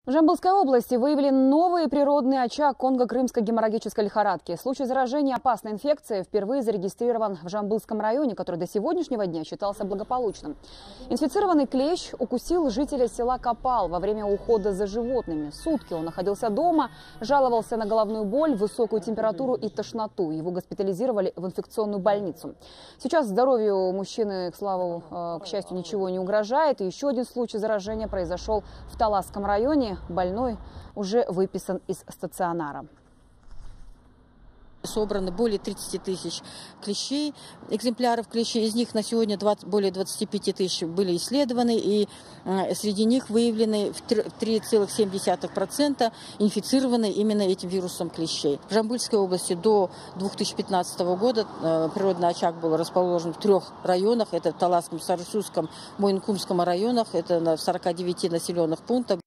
В Жамбылской области выявили новый природный очаг конго-крымской геморрагической лихорадки. Случай заражения опасной инфекцией впервые зарегистрирован в Жамбылском районе, который до сегодняшнего дня считался благополучным. Инфицированный клещ укусил жителя села Копал во время ухода за животными. Сутки он находился дома, жаловался на головную боль, высокую температуру и тошноту. Его госпитализировали в инфекционную больницу. Сейчас здоровью мужчины, к счастью, ничего не угрожает. И еще один случай заражения произошел в Таласском районе. Больной уже выписан из стационара. Собрано более 30 тысяч клещей, экземпляров клещей. Из них на сегодня более 25 тысяч были исследованы, и среди них выявлены 3,7% инфицированы именно этим вирусом клещей. В Жамбылской области до 2015 года природный очаг был расположен в 3 районах. Это в Таласском, Сарысусском, Мойнкумском районах. Это в 49 населенных пунктах.